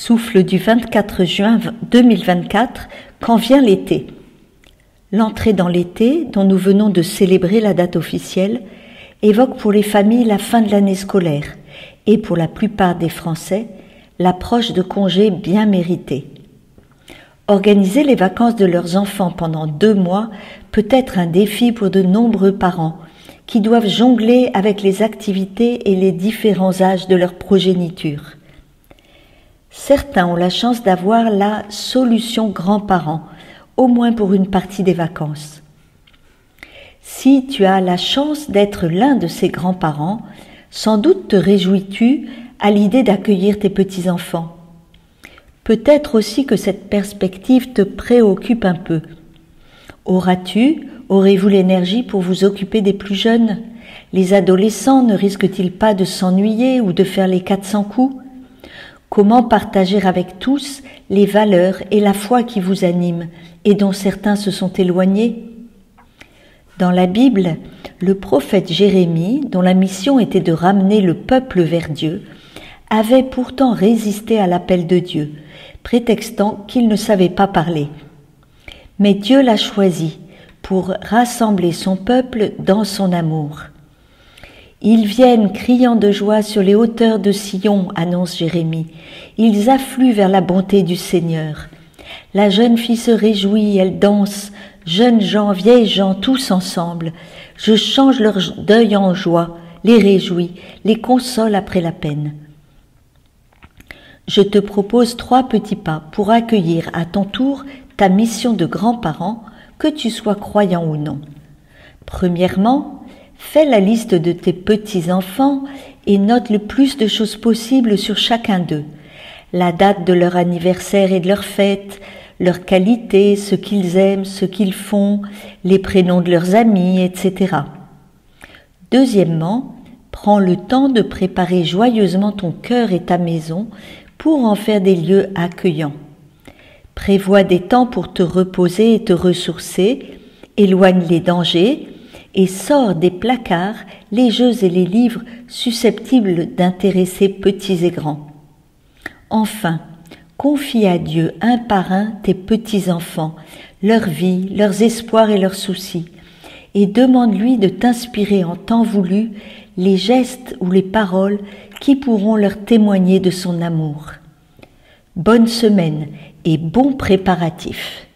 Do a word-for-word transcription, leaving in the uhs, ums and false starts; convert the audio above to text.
Souffle du vingt-quatre juin deux mille vingt-quatre, quand vient l'été. L'entrée dans l'été, dont nous venons de célébrer la date officielle, évoque pour les familles la fin de l'année scolaire et pour la plupart des Français, l'approche de congés bien mérités. Organiser les vacances de leurs enfants pendant deux mois peut être un défi pour de nombreux parents qui doivent jongler avec les activités et les différents âges de leur progéniture. Certains ont la chance d'avoir la solution grands-parents, au moins pour une partie des vacances. Si tu as la chance d'être l'un de ces grands-parents, sans doute te réjouis-tu à l'idée d'accueillir tes petits-enfants. Peut-être aussi que cette perspective te préoccupe un peu. Auras-tu, aurez-vous l'énergie pour vous occuper des plus jeunes? Les adolescents ne risquent-ils pas de s'ennuyer ou de faire les quatre cents coups? Comment partager avec tous les valeurs et la foi qui vous animent et dont certains se sont éloignés? Dans la Bible, le prophète Jérémie, dont la mission était de ramener le peuple vers Dieu, avait pourtant résisté à l'appel de Dieu, prétextant qu'il ne savait pas parler. Mais Dieu l'a choisi pour rassembler son peuple dans son amour. Ils viennent criant de joie sur les hauteurs de Sion, annonce Jérémie. Ils affluent vers la bonté du Seigneur. La jeune fille se réjouit, elle danse, jeunes gens, vieilles gens, tous ensemble. Je change leur deuil en joie, les réjouis, les console après la peine. Je te propose trois petits pas pour accueillir à ton tour ta mission de grand-parent, que tu sois croyant ou non. Premièrement, fais la liste de tes petits-enfants et note le plus de choses possibles sur chacun d'eux. La date de leur anniversaire et de leur fête, leurs qualités, ce qu'ils aiment, ce qu'ils font, les prénoms de leurs amis, et cetera. Deuxièmement, prends le temps de préparer joyeusement ton cœur et ta maison pour en faire des lieux accueillants. Prévois des temps pour te reposer et te ressourcer, éloigne les dangers, et sors des placards les jeux et les livres susceptibles d'intéresser petits et grands. Enfin, confie à Dieu un par un tes petits-enfants, leur vie, leurs espoirs et leurs soucis, et demande-lui de t'inspirer en temps voulu les gestes ou les paroles qui pourront leur témoigner de son amour. Bonne semaine et bons préparatifs.